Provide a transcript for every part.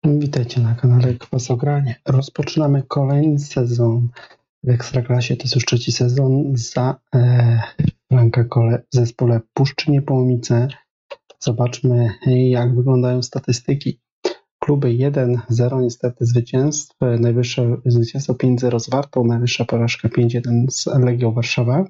Witajcie na kanale Kwasogranie. Rozpoczynamy kolejny sezon w Ekstraklasie. To jest już trzeci sezon za Franka Kole w zespole Puszczy Niepołomice. Zobaczmy, jak wyglądają statystyki. Kluby 1-0 niestety zwycięstw. Najwyższe zwycięstwo 5-0 z Wartą, najwyższa porażka 5-1 z Legią Warszawa.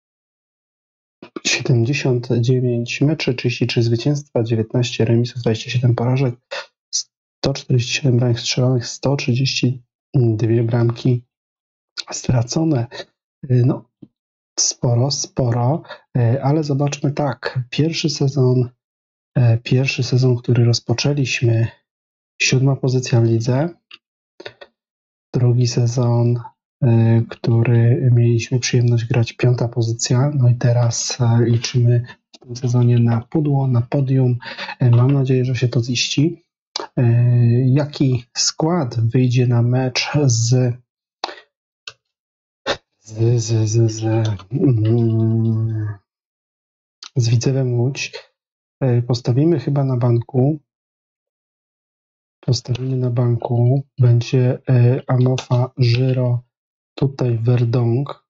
79 meczy, 33 zwycięstwa, 19 remisów, 27 porażek, 147 bramek strzelonych, 132 bramki stracone. No, sporo, ale zobaczmy tak. Pierwszy sezon, który rozpoczęliśmy, 7. pozycja w lidze. Drugi sezon, który mieliśmy przyjemność grać, 5. pozycja. No i teraz liczymy w tym sezonie na pudło, na podium. Mam nadzieję, że się to ziści. Jaki skład wyjdzie na mecz z Widzewem Łódź? Postawimy chyba na banku. Będzie Amofa, Żyro, tutaj Verdong,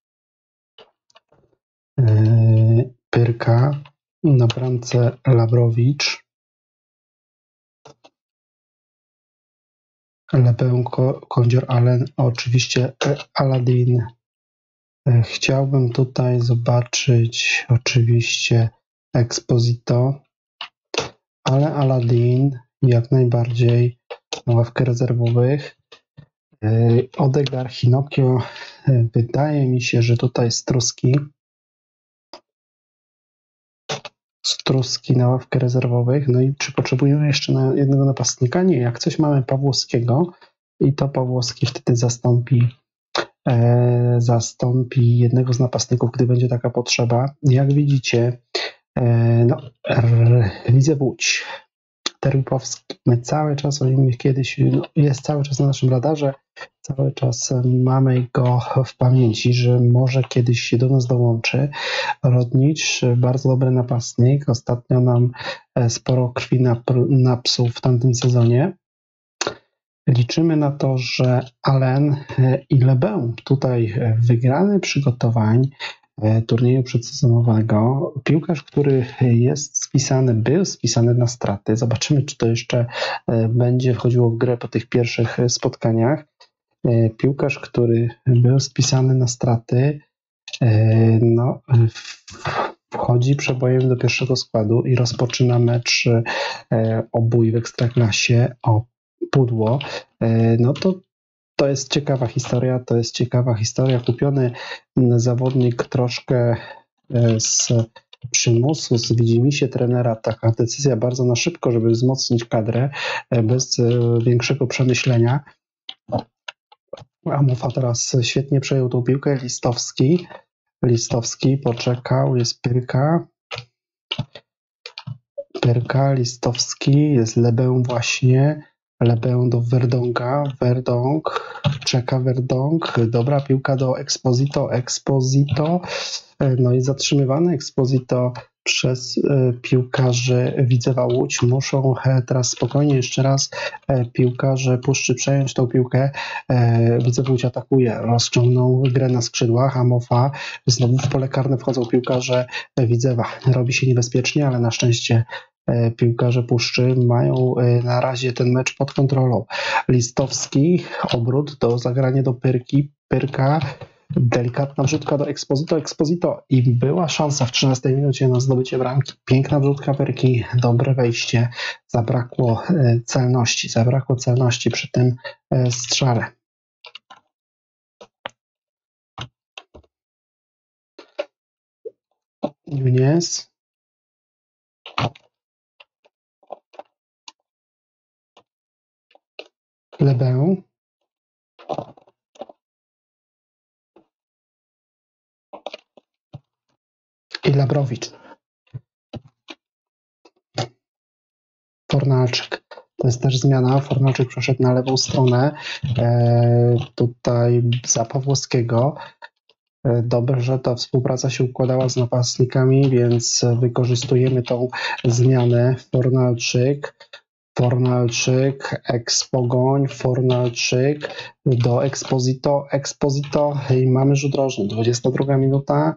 Pyrka, na bramce Labrowicz, Lebeł, Kondzior, Allen, oczywiście Aladin. Chciałbym tutaj zobaczyć oczywiście Exposito, ale Aladin jak najbardziej na ławkę rezerwowych. Odegar, Hinokio, wydaje mi się, że tutaj Struski na ławkę rezerwowych. No i czy potrzebujemy jeszcze jednego napastnika? Nie, jak coś mamy Pawłowskiego i to Pawłowski wtedy zastąpi jednego z napastników, gdy będzie taka potrzeba. Jak widzicie, Widzew Łódź, Terlikowski, my cały czas o nim kiedyś, jest cały czas na naszym radarze, cały czas mamy go w pamięci, że może kiedyś się do nas dołączy. Rodnicz, bardzo dobry napastnik, ostatnio nam sporo krwi napsuł w tamtym sezonie. Liczymy na to, że Allen i Lebeł, tutaj wygrany przygotowań turnieju przedsezonowego, piłkarz, który był spisany na straty. Zobaczymy, czy to jeszcze będzie wchodziło w grę po tych pierwszych spotkaniach. Piłkarz, który był spisany na straty, wchodzi przebojem do pierwszego składu i rozpoczyna mecz obój w Ekstraklasie o pudło. No to jest ciekawa historia. Kupiony zawodnik troszkę z przymusu, z widzimisię trenera, taka decyzja bardzo na szybko, żeby wzmocnić kadrę, bez większego przemyślenia. Amofa teraz świetnie przejął tą piłkę. Listowski poczekał, jest Pyrka, Listowski, jest Lebeł właśnie. Lebeł do Verdonga, czeka Verdong, dobra piłka do Exposito, no i zatrzymywany Exposito przez piłkarzy Widzewa Łódź. Muszą teraz spokojnie jeszcze raz piłkarze Puszczy przejąć tą piłkę. Widzew Łódź atakuje, rozciągnął grę na skrzydłach, Amofa, znowu w pole karne wchodzą piłkarze Widzewa. Robi się niebezpiecznie, ale na szczęście piłkarze Puszczy mają na razie ten mecz pod kontrolą. Listowski, obrót do zagrania do Pyrka, delikatna wrzutka do Exposito i była szansa w 13 minucie na zdobycie bramki. Piękna wrzutka Pyrki, dobre wejście. Zabrakło celności przy tym strzale. Nunes. Lebeł. I Labrowicz. Fornalczyk. To jest też zmiana. Fornalczyk przeszedł na lewą stronę. Tutaj za Pawłowskiego. Dobrze, że ta współpraca się układała z napastnikami, więc wykorzystujemy tą zmianę. Fornalczyk. Fornalczyk, Expogoń, Fornalczyk do Exposito i mamy rzut rożny. 22 minuta.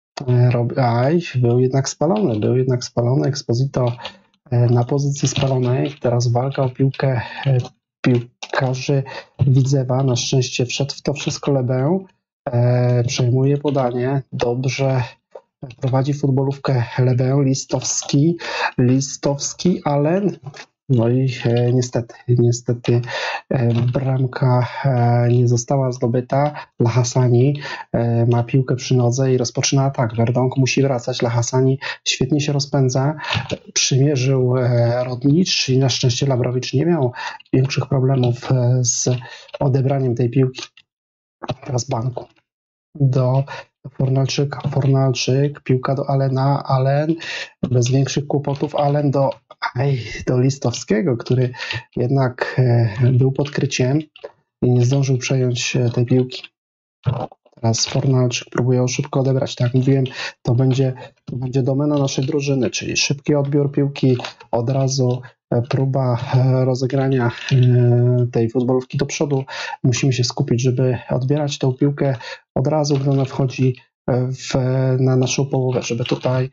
Był jednak spalony. Exposito na pozycji spalonej. Teraz walka o piłkę piłkarzy Widzewa. Na szczęście wszedł w to wszystko Lebę. Przejmuje podanie. Dobrze prowadzi futbolówkę Lebę. Listowski, ale no i niestety bramka nie została zdobyta. Lahassani ma piłkę przy nodze i rozpoczyna atak. Verdonk musi wracać. Lahassani świetnie się rozpędza. Przymierzył Rodnicz i na szczęście Labrowicz nie miał większych problemów z odebraniem tej piłki. Teraz Banku do Fornalczyk, piłka do Allena, Allen bez większych kłopotów, Allen do Listowskiego, który jednak był pod kryciem i nie zdążył przejąć tej piłki. Teraz Fornalczyk próbuje szybko odebrać. Tak jak mówiłem, to będzie domena naszej drużyny, czyli szybki odbiór piłki, od razu próba rozegrania tej futbolówki do przodu. Musimy się skupić, żeby odbierać tę piłkę od razu, gdy ona wchodzi na naszą połowę, żeby tutaj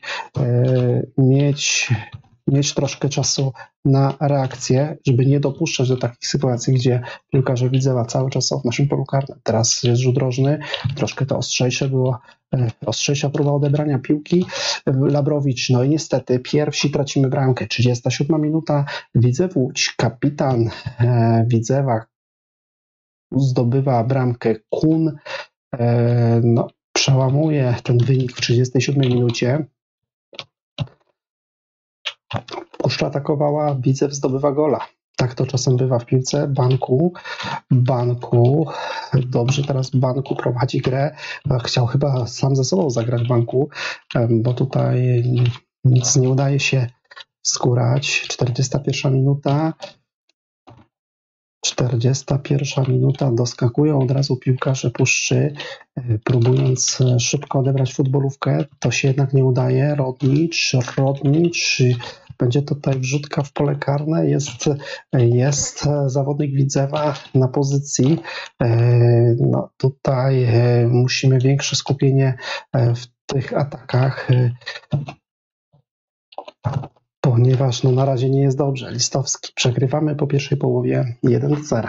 mieć troszkę czasu na reakcję, żeby nie dopuszczać do takich sytuacji, gdzie piłkarze Widzewa cały czas są w naszym polu karnym. Teraz jest rzut rożny, troszkę to ostrzejsza próba odebrania piłki. Labrowicz, no i niestety pierwsi tracimy bramkę. 37 minuta, Widzew Łódź, kapitan Widzewa zdobywa bramkę Kun, przełamuje ten wynik w 37 minucie. Puszcza atakowała, Widzew zdobywa gola. Tak to czasem bywa w piłce. Banku. Dobrze, teraz Banku prowadzi grę. Chciał chyba sam ze sobą zagrać Banku, bo tutaj nic nie udaje się skórać. 41 minuta, doskakują od razu piłkarze Puszczy, próbując szybko odebrać futbolówkę. To się jednak nie udaje. Rodnicz. Będzie tutaj wrzutka w pole karne. Jest zawodnik Widzewa na pozycji. No tutaj musimy większe skupienie w tych atakach, ponieważ na razie nie jest dobrze. Listowski. Przegrywamy po pierwszej połowie 1-0.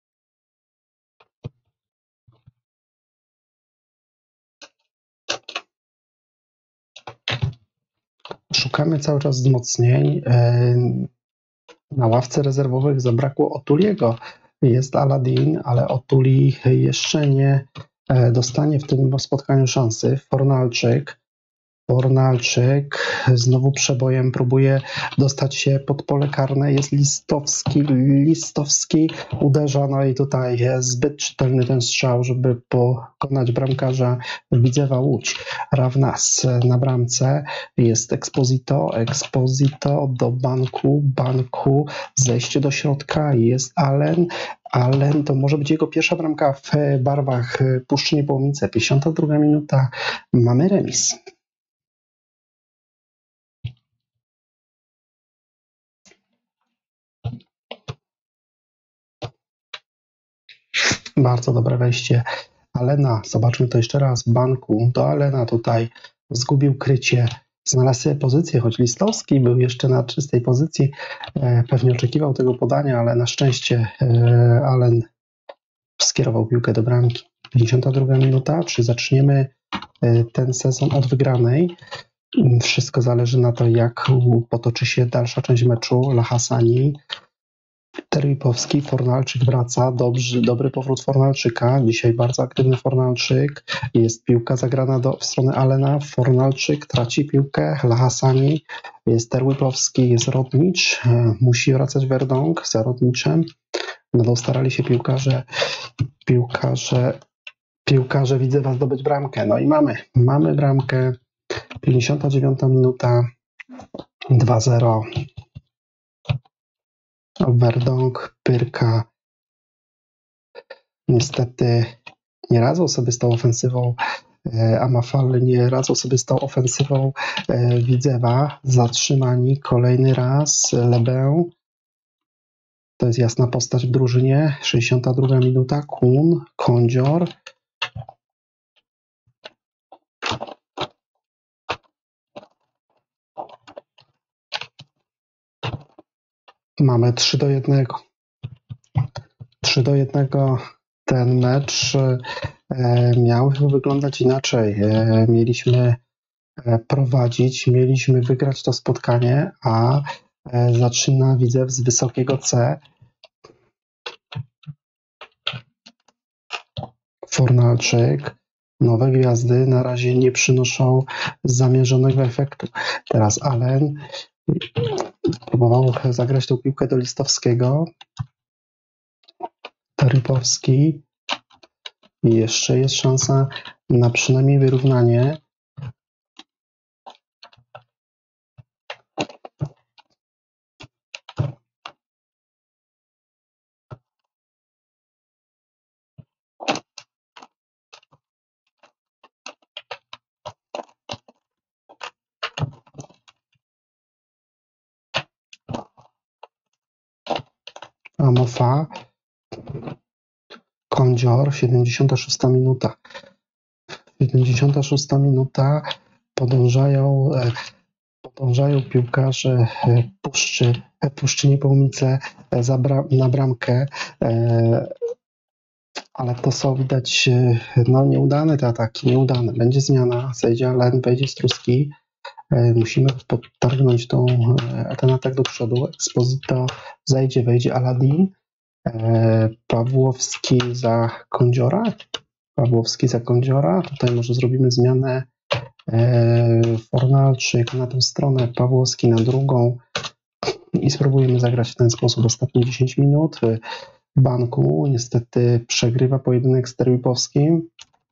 Szukamy cały czas wzmocnień. Na ławce rezerwowych zabrakło Otuliego. Jest Aladin, ale Otuli jeszcze nie dostanie w tym spotkaniu szansy. Fornalczyk znowu przebojem próbuje dostać się pod pole karne. Jest Listowski uderza, no i tutaj jest zbyt czytelny ten strzał, żeby pokonać bramkarza Widzewa Łódź. Rawnas na bramce, jest Exposito do Banku, zejście do środka, jest Allen, to może być jego pierwsza bramka w barwach Puszczy Niepołomice. 52 minuta, mamy remis. Bardzo dobre wejście Allena. Zobaczmy to jeszcze raz. Banku do Allena, tutaj zgubił krycie. Znalazł sobie pozycję, choć Listowski był jeszcze na czystej pozycji. Pewnie oczekiwał tego podania, ale na szczęście Allen skierował piłkę do bramki. 52 minuta. Czy zaczniemy ten sezon od wygranej? Wszystko zależy na to, jak potoczy się dalsza część meczu. Lahassani, Terwipowski, Fornalczyk wraca, dobry powrót Fornalczyka, dzisiaj bardzo aktywny Fornalczyk, jest piłka zagrana w stronę Allena, Fornalczyk traci piłkę, Lahassani, jest Terwipowski, jest Rodnicz, musi wracać Verdonk za Rodniczem, będą starali się piłkarze Widzewa zdobyć bramkę, no i mamy bramkę, 59 minuta, 2-0. Verdonk, Pyrka niestety nie radzą sobie z tą ofensywą, Amafal nie radzą sobie z tą ofensywą Widzewa. Zatrzymani kolejny raz, Lebę to jest jasna postać w drużynie. 62 minuta, Kun, Kądzior. Mamy 3-1. 3-1. Ten mecz miał wyglądać inaczej. Mieliśmy prowadzić, mieliśmy wygrać to spotkanie, a zaczyna Widzew z wysokiego C. Fornalczyk, nowe gwiazdy na razie nie przynoszą zamierzonego efektu. Teraz Allen próbował zagrać tą piłkę do Listowskiego. Rybowski. I jeszcze jest szansa na przynajmniej wyrównanie. Amofa. Kądzior, 76 minuta. 76 minuta. Podążają piłkarze Puszczy Niepołomice na bramkę, ale to są widać nieudane te ataki, nieudane. Będzie zmiana, zejdzie Allen, wejdzie Struski. Musimy podtargnąć ten atak do przodu. Exposito zejdzie, wejdzie Aladin. Pawłowski za Kądziora. Tutaj może zrobimy zmianę. Fornalczyk na tę stronę, Pawłowski na drugą i spróbujemy zagrać w ten sposób ostatnie 10 minut. Banku niestety przegrywa pojedynek z Terwipowskim.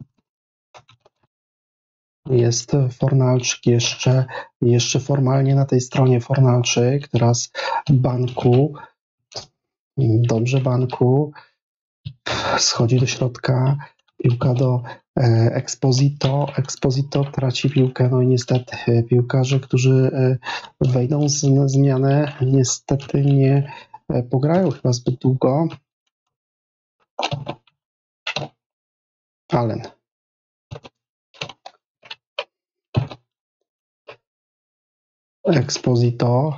Jest Fornalczyk jeszcze formalnie na tej stronie Fornalczyk. Teraz Banku. Dobrze Banku. Schodzi do środka. Piłka do Exposito. Exposito traci piłkę. No i niestety piłkarze, którzy wejdą na zmianę, niestety nie pograją chyba zbyt długo. Allen. Exposito.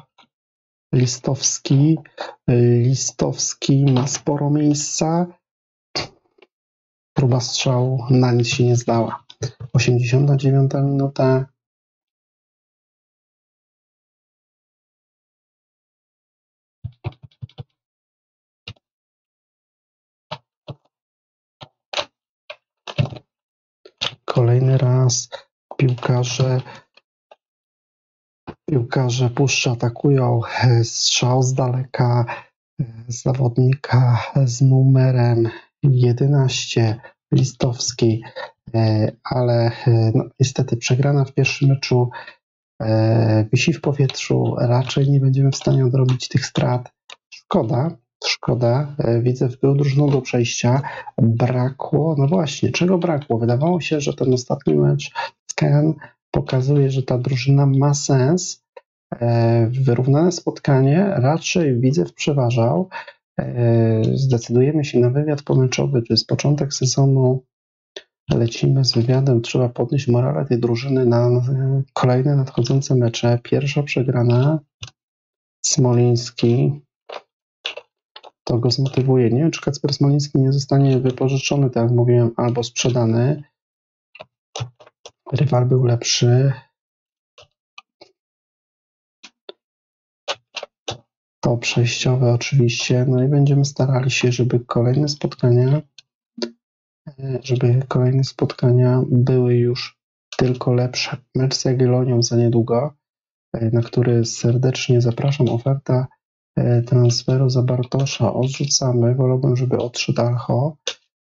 Listowski ma sporo miejsca. Próba strzału na nic się nie zdała. 89 minuta. Kolejny raz piłkarze Puszczy atakują. Strzał z daleka zawodnika z numerem 11, Listowski, ale niestety przegrana w pierwszym meczu wisi w powietrzu. Raczej nie będziemy w stanie odrobić tych strat. Szkoda. Widzew był drużyną do przejścia. Brakło, no właśnie, czego brakło? Wydawało się, że ten ostatni mecz z KN pokazuje, że ta drużyna ma sens. Wyrównane spotkanie, raczej Widzew przeważał. Zdecydujemy się na wywiad pomeczowy, to jest początek sezonu. Lecimy z wywiadem, trzeba podnieść morale tej drużyny na kolejne nadchodzące mecze. Pierwsza przegrana, Smoliński. To go zmotywuje. Nie wiem, czy Kacper Smoliński nie zostanie wypożyczony, tak jak mówiłem, albo sprzedany. Rywal był lepszy. To przejściowe oczywiście. No i będziemy starali się, żeby kolejne spotkania były już tylko lepsze. Mecz z Jagiellonią za niedługo, na który serdecznie zapraszam. Oferta transferu za Bartosza odrzucamy. Wolałbym, żeby odszedł Alcho.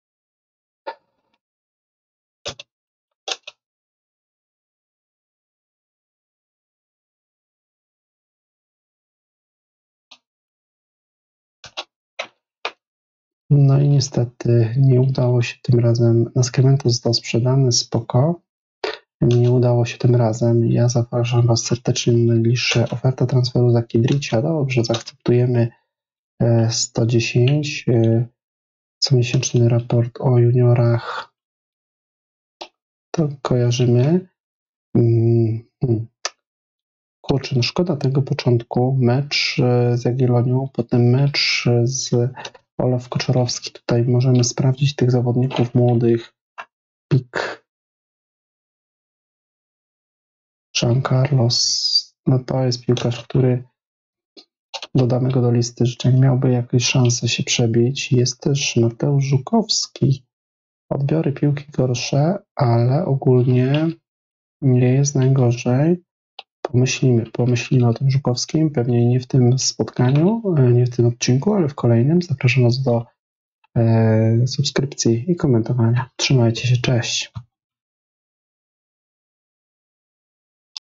No i niestety nie udało się tym razem. Nascimento został sprzedany, spoko. Nie udało się tym razem. Ja zapraszam Was serdecznie na najbliższe. Oferta transferu za Kidricia. Dobrze, zaakceptujemy. 110. Comiesięczny raport o juniorach. To kojarzymy. Kurczę, no szkoda tego początku. Mecz z Jagiellonią, potem mecz z Olaf Koczorowski. Tutaj możemy sprawdzić tych zawodników młodych. Pik. Jean Carlos. No to jest piłkarz, który dodamy go do listy życzeń. Miałby jakieś szanse się przebić. Jest też Mateusz Żukowski. Odbiory piłki gorsze, ale ogólnie nie jest najgorzej. Pomyślimy o tym Żukowskim, pewnie nie w tym spotkaniu, nie w tym odcinku, ale w kolejnym. Zapraszam Was do subskrypcji i komentowania. Trzymajcie się, cześć.